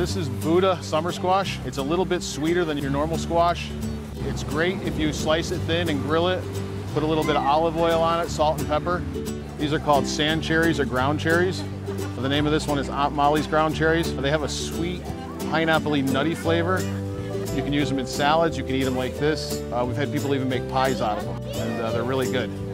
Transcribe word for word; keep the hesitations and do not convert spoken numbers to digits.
This is Butta summer squash. It's a little bit sweeter than your normal squash. It's great if you slice it thin and grill it, put a little bit of olive oil on it, salt and pepper. These are called sand cherries or ground cherries. The name of this one is Aunt Molly's ground cherries. They have a sweet, pineapple-y, nutty flavor. You can use them in salads, you can eat them like this. Uh, we've had people even make pies out of them, and uh, they're really good.